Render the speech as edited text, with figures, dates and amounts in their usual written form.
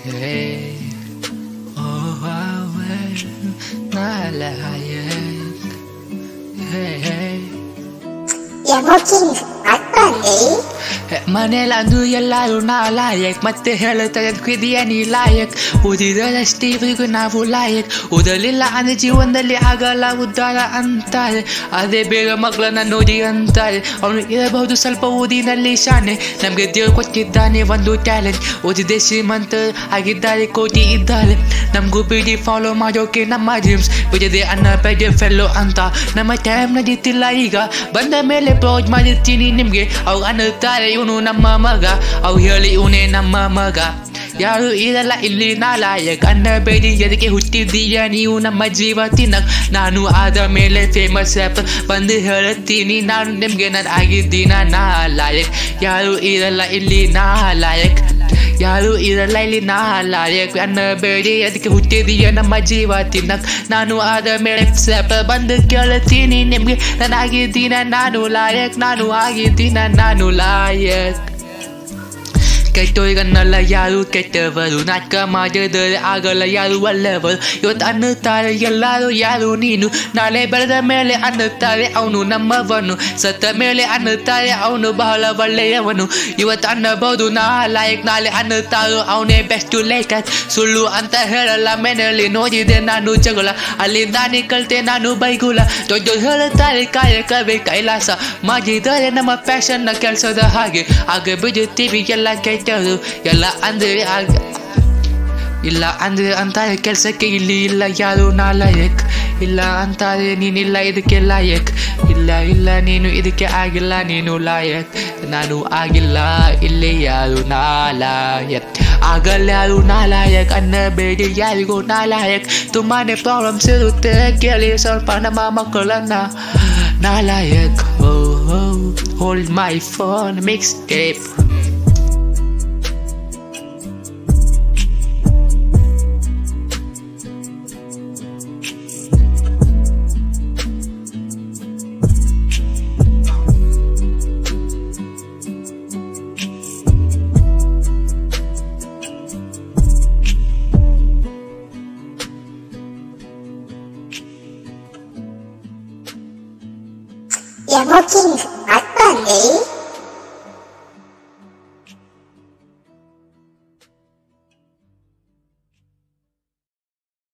Hey, oh, nalayek. Hey. Evoking Akbandi. ಮನೆಯಲ್ಲಂದು ಎಲ್ಲರೂ ಲಾಯಕ್ ಮತ್ತೆ ಹೇಳುತ್ತದೆ ಕ್ವಿದಿಯನಿ ಲಾಯಕ್ ಓದಿದರಷ್ಟೇ ಇವರಿಗೂ ನಾವು ಲಾಯಕ್ ಓದಲಿಲ್ಲ ಅಂದ್ರೆ ಜೀವನದಲ್ಲಿ ಆಗಲ್ಲ ಉದ್ಧಾರ ಅಂತಾರೆ ಅದೇ ಬೇಗ ಮಕ್ಕಳನ್ನ ನೋಡಿ ಅಂತಾರೆ ಅವನು ಇರಬಹುದು ಸ್ವಲ್ಪ ಓದಿನಲ್ಲಿ ಶಾನೆ ನಮಗೆ ದೇವರು ಕೊಟ್ಟಿದ್ದಾನೆ ಒಂದು ಟ್ಯಾಲೆಂಟ್ ಓದಿದೆ ಶ್ರೀಮಂತ ಆಗಿದ್ದಾರೆ ಕೋಟಿ ಇದ್ದಾರೆ ನಮಗೂ ಬಿಡಿ ಫಾಲೋ ಮಾಡೋಕೆ ನಮ್ಮ ಡ್ರೀಮ್ಸ್ ಬಿಡದೆ ಅನ್ನ ಬೆಡ್ ಫೆಲ್ಲೋ ಅಂತ ನಮ್ಮ ಟೈಮ್ ನಡೀತಿಲ್ಲ ಈಗ ಬಂದ ಮೇಲೆ ಪ್ರೌಡ್ ಮಾಡಿರ್ತೀನಿ ನಿಮ್ಗೆ ಅವ್ರು ಅನ್ನುತ್ತಾರೆ ಇವನು ನಮ್ಮ ಮಗ ಅವು ಹೇಳಿ ಇವನೇ ನಮ್ಮ ಮಗ ಯಾರು ಇರಲ್ಲ ಇಲ್ಲಿ ನಾಲಾಯಕ್ ಅನ್ನಬೇಡಿ ಎದಕ್ಕೆ ಹುಟ್ಟಿದ್ದೀಯ ನೀವು ನಮ್ಮ ಜೀವ ತಿನ್ನಕ್ ನಾನು ಆದ ಮೇಲೆ ಫೇಮಸ್ ರ್ಯಾಪರ್ ಬಂದು ಹೇಳುತ್ತೀನಿ ನಾನು ನಿಮ್ಗೆ ನಾನು ಆಗಿದ್ದೀನ ನಾಲಾಯಕ್ ಯಾರು ಇರಲ್ಲ ಇಲ್ಲಿ ನಾಲಾಯಕ್ ಯಾರು ಇರಲ್ಲ ಇಲ್ಲಿ ನಾಲಾಯಕ್ ಅನ್ನಬೇಡಿ ಅದಕ್ಕೆ ಹುಟ್ಟಿದೀಯ ನಮ್ಮ ಜೀವ ತಿನ್ನಕ್ ನಾನು ಆದ ಮೇಲೆ ರ್ಯಾಪರ್ ಬಂದು ಕೇಳುತ್ತೀನಿ ನಿಮ್ಗೆ ನಾನು ಆಗಿದ್ದೀನ ನಾನು ಲಾಯಕ್ ನಾನು ಆಗಿದ್ದೀನ ನಾನು ಲಾಯಕ್ ಕೆಟ್ಟೋರಿಗನ್ನಲ್ಲ ಯಾರು ಕೆಟ್ಟವರು ನಾಟಕ ಮಾಡಿದರೆ ಆಗಲ್ಲ ಯಾರು ಒಳ್ಳೆಯವರು ಇವತ್ತು ಅನ್ನುತ್ತಾರೆ ಎಲ್ಲರೂ ಯಾರು ನೀನು ನಾಳೆ ಬೆಳೆದ ಮೇಲೆ ಅನ್ನುತ್ತಾರೆ ಅವನು ನಮ್ಮವನು ಸತ್ತ ಮೇಲೆ ಅನ್ನುತ್ತಾರೆ ಅವನು ಬಹಳ ಒಳ್ಳೆಯವನು ಇವತ್ತು ಅನ್ನಬಹುದು ಲಾಯಕ್ ನಾಳೆ ಅನ್ನುತ್ತಾರೋ ಅವನೇ ಬೆಸ್ಟು ಲೇಟೆಸ್ಟ್ ಸುಳ್ಳು ಅಂತ ಹೇಳಲ್ಲ ಮನೆಯಲ್ಲಿ ನೋಡಿದೆ ನಾನು ಜಗಳ ಅಲ್ಲಿಂದಾನೇ ಕಲಿತೆ ನಾನು ಬೈಗುಲ ದೊಡ್ಡ ಹೇಳುತ್ತಾರೆ ಕಾಯಕವೇ ಕೈಲಾಸ ಮಾಡಿದರೆ ನಮ್ಮ ಫ್ಯಾಷನ್ನ ಕೆಲಸದ ಹಾಗೆ ಆಗ ಬಿಡುತ್ತೀವಿ ಎಲ್ಲ ಕೆಟ್ಟರು ಎಲ್ಲ ಅಂದ್ರೆ ಇಲ್ಲ ಅಂದ್ರೆ ಅಂತಾರೆ ಕೆಲಸಕ್ಕೆ ಇಲ್ಲಿ ಇಲ್ಲ ಯಾರು ನಾಲಾಯಕ್ ಇಲ್ಲ ಅಂತಾರೆ ನೀನಿಲ್ಲ ಇದಕ್ಕೆ ಲಾಯಕ್ ಇಲ್ಲ ನೀನು ಇದಕ್ಕೆ ಆಗಿಲ್ಲ ನೀನು ಲಾಯಕ್ ನಾನು ಆಗಿಲ್ಲ ಇಲ್ಲಿ ಯಾರು ನಾಲಾಯಕ್ ಆಗಲ್ಲ ಯಾರು ನಾಲಾಯಕ್ ಅನ್ನಬೇಡಿ ಯಾರಿಗೂ ನಾಲಾಯಕ್ ತುಂಬಾನೇ ಪ್ರಾಬ್ಲಮ್ಸ್ ಇರುತ್ತೆ ಕೇಳಿ ಸ್ವಲ್ಪ ನಮ್ಮ ಮಕ್ಕಳನ್ನ ನಾಲಾಯಕ್ hold my phone mix tape Evoking